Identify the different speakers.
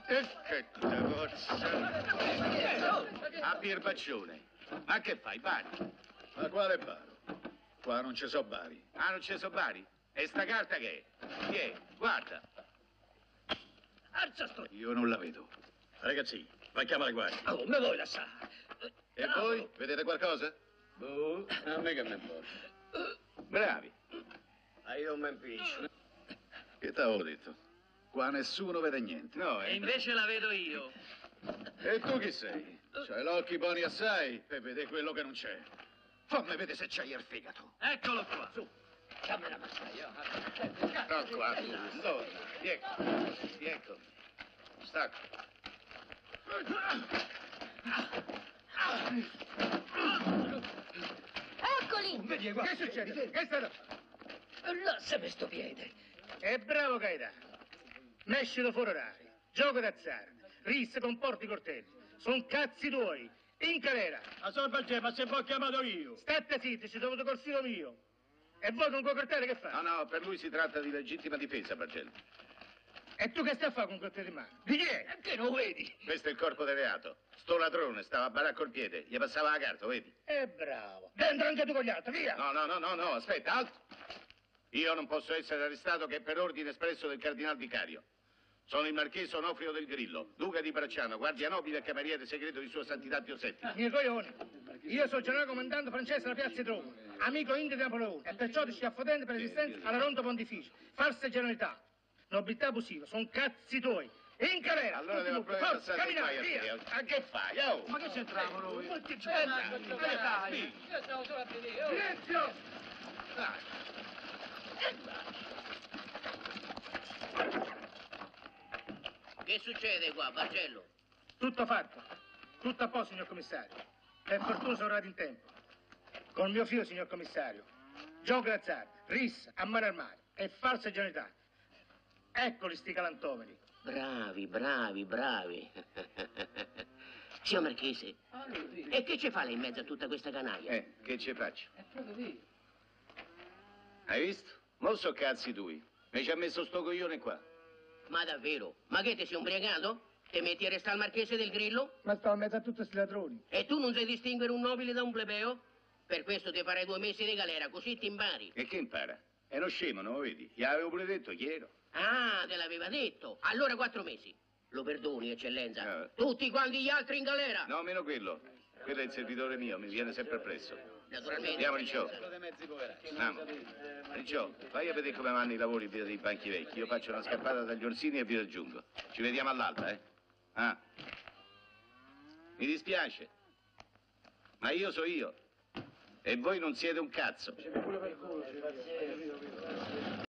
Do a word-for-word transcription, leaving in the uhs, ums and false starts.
Speaker 1: E che cosa? A Pierbaccione. Ma che fai, Bari?
Speaker 2: Ma quale baro? Qua non ci so bari.
Speaker 1: Ah, non ci so Bari? E sta carta che è? Vieni, guarda.
Speaker 3: Alza sto...
Speaker 2: Io non la vedo. Ragazzi, vai a chiamare guardia.
Speaker 3: Oh, me vuoi lasciare?
Speaker 2: E
Speaker 3: no.
Speaker 2: voi? Vedete qualcosa?
Speaker 1: Boh, a me che mi importa. Bravi.
Speaker 3: Ma io non mi impiccio.
Speaker 2: Che t'avevo detto? Qua nessuno vede niente.
Speaker 1: No,
Speaker 3: E
Speaker 1: eh.
Speaker 3: invece la vedo io.
Speaker 2: E tu chi sei? C'hai l'occhi buoni assai per vedere quello che non c'è. Fammi vedere se c'hai il fegato.
Speaker 3: Eccolo qua. Su, dammi la massaia.
Speaker 1: No, qua, tu, dove? Ecco, ecco. Stacco.
Speaker 4: Eccoli!
Speaker 3: Vedi, guarda.
Speaker 5: Che succede? Che è stato?
Speaker 3: Lassami sto piede.
Speaker 5: È bravo Gaetano. Mescito fuori orario, gioco d'azzardo, risse con porti cortelli. Sono cazzi tuoi. In galera.
Speaker 2: A sorbaggè, ma se poi ho chiamato io.
Speaker 5: State zitti, ci dovuto col filo mio. E voi con quel coltello che fai?
Speaker 1: No, no, per lui si tratta di legittima difesa, Bargello.
Speaker 5: E tu che stai a fare con quel coltello in mano? Di chi è?
Speaker 3: Che non vedi?
Speaker 1: Questo è il corpo del reato. Sto ladrone stava a baracco il piede, gli passava la carta, vedi?
Speaker 5: È bravo. Dentro anche tu con gli altri, via!
Speaker 1: No, no, no, no, no, aspetta, alto. Io non posso essere arrestato che per ordine espresso del cardinal vicario. Sono il marchese Onofrio del Grillo, duca di Bracciano, guardia nobile e cameriere segreto di sua santità Pio settimo.
Speaker 5: Miei coglioni, io sono generale comandante francese della piazza di Roma, amico indio di Napoleone, e perciò ti stia fodendo per resistenza alla Ronda Pontificia. Falsa generalità, nobiltà abusiva, sono cazzi tuoi. In carriera!
Speaker 1: Allora devo provare a
Speaker 5: forza,
Speaker 1: passare
Speaker 5: camminare,
Speaker 1: qui
Speaker 5: via!
Speaker 1: a che fai? Oh?
Speaker 5: Ma che c'entriamo noi?
Speaker 3: Ma che c'entra?
Speaker 5: Dai, dai!
Speaker 3: Io stavo solo a vedere. oh.
Speaker 5: Silenzio!
Speaker 1: Dai.
Speaker 3: Che succede qua, Bargello?
Speaker 5: Tutto fatto, tutto a posto, signor commissario. Per fortuna sono arrivato in tempo. Con mio figlio, signor commissario. Gioco d'azzardo, rissa, a mano armata e falsa generalità. Eccoli sti galantomeri.
Speaker 3: Bravi, bravi, bravi. Signor Marchese, e che ci fa lei in mezzo a tutta questa canaglia?
Speaker 1: Eh, che ci faccio?
Speaker 3: È proprio lì.
Speaker 1: Hai visto? Mo so cazzi tui. Mi ci ha messo sto coglione qua.
Speaker 3: Ma davvero? Ma che ti sei ubriacato? Ti metti a restare al Marchese del Grillo?
Speaker 5: Ma sto in mezzo a tutti questi ladroni.
Speaker 3: E tu non sai distinguere un nobile da un plebeo? Per questo ti farai due mesi di galera, così ti impari.
Speaker 1: E che impara? È uno scemo, non lo vedi? Gli avevo pure detto chi ero.
Speaker 3: Ah, te l'aveva detto. Allora quattro mesi. Lo perdoni, eccellenza.
Speaker 1: Eh.
Speaker 3: Tutti quanti gli altri in galera.
Speaker 1: No, meno quello. Quello è il servitore mio, mi viene sempre appresso.
Speaker 3: Naturalmente.
Speaker 1: Andiamo, Ricciò.
Speaker 3: eccellenza.
Speaker 1: Andiamo. Ricciò, vai a vedere come vanno i lavori via dei banchi vecchi. Io faccio una scappata dagli Orsini e vi raggiungo. Ci vediamo all'alba, eh? Ah. Mi dispiace. Ma io so io. E voi non siete un cazzo.